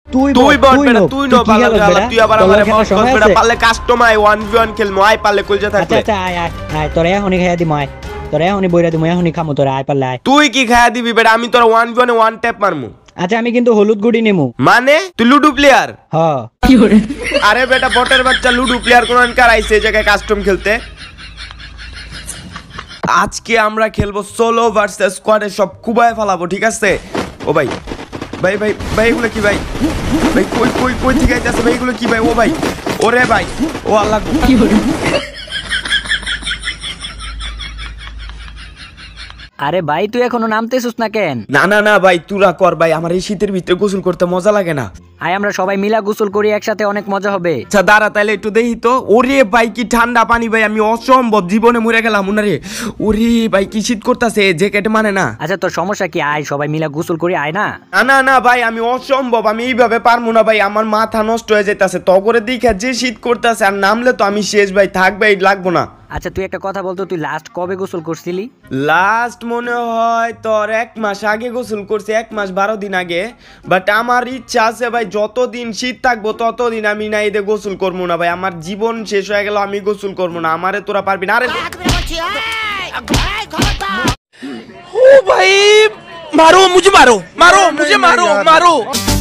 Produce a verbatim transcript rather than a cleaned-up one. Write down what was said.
তুই তুই বল বেটা, নো, তুই নো কি পালা খেলো গালা, বেটা? তুই আবার তোর আমারে খেলার বস কর সময় বেটা, আছে? পারলে কাস্টমাই ওয়ান ভি ওয়ান খেলমু, আয় পারলে কইজা আচ্ছা থাকলে। আচ্ছা আয় আয় আয় তোরে এখনই খাইয়া দিমু আয় তোরে এখনই বইরা দিমু এখনই খামু তোরে আয় পারলে আয়। তুই কি খায়া দিবি বেটা? আমি তোর one v one one tap মারমু। আচ্ছা আমি কিন্তু হলুদ গুড়ি নেমু। মানে তুই লুডু প্লেয়ার? হ আরে বেটা বটের বাচ্চা, লুডু প্লেয়ার কোন আনকার আইছে এই জায়গায় কাস্টম খেলতে? আজকে আমরা খেলবো সোলো ভার্সেস স্কোয়াডে, সব কুবায় ফেলাবো, ঠিক আছে? ও ভাই ভাই ভাই ভাই এগুলো কি ভাই? ভাই কই কই কই থেকে আইতাছে ভাই? এগুলো কি ভাই? ও ভাই, ওরে ভাই, ও আল্লাহ। আরে ভাই তুই এখনো নামতেছিস না কেন? না না না ভাই, তুরা কর ভাই, আমার এই শীতের ভিতরে গোসল করতে মজা লাগে না। আয় আমরা সবাই মিলা গোসল করি একসাথে, অনেক মজা হবে। আচ্ছা দাঁড়া তাইলে একটু দেখি তো। ওরে ভাই কি ঠান্ডা পানি ভাই, আমি অসম্ভব জীবনে মরে গেলাম উনারে। ওরে ভাই কি শীত করতেছে, জ্যাকেট মানে না। আচ্ছা তোর সমস্যা কি? আয় সবাই মিলা গোসল করি আয় না। না না না ভাই, আমি অসম্ভব, আমি এইভাবে পারবো না ভাই, আমার মাথা নষ্ট হয়ে যাইতাছে। তগরে দিকে যে শীত করতেছে, আর নামলে তো আমি শেষ ভাই, থাক ভাই, লাগবো না। আচ্ছা তুই একটা কথা বলতো, তুই লাস্ট কবে গোসল করছিলি? লাস্ট মনে হয় তোর এক মাস আগে গোসল করছি, এক মাস বারো দিন আগে। বাট আমার ইচ্ছা আছে ভাই, যতদিন শীত থাকবো ততদিন আমি না এদের গোসল করবো না ভাই। আমার জীবন শেষ হয়ে গেল, আমি গোসল করবো না, আমারে তোরা পারবি না। আরে ও ভাই, মারো মুঝে, মারো মারো মুঝে, মারো মারো।